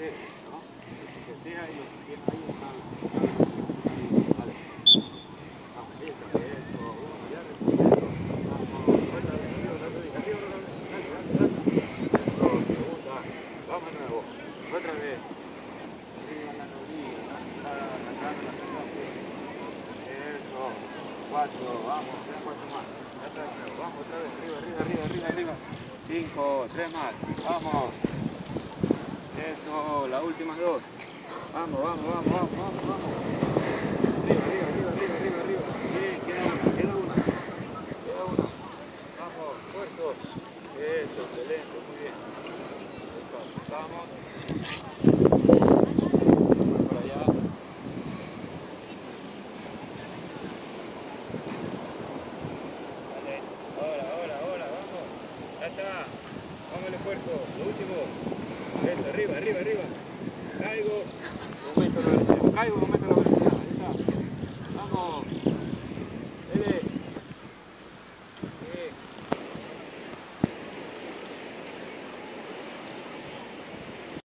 esté, ¿no? Que esté ahí, vale. Vamos, eso, uno, ya recuperado. Vamos, otra vez, arriba, dale. Eso, segunda. Vamos de nuevo. Otra vez. Arriba la rodilla, la cara, la frente. Eso. 4, vamos, 4 más. Vamos otra vez, arriba. 5, 3 más. Vamos. Eso, las últimas 2. Vamos. Arriba. Bien, queda una. Vamos, fuerza. Eso, excelente, muy bien. Vamos. Por allá. Vale, ahora, vamos. Ya está. Vamos al esfuerzo. Lo último. Eso, arriba.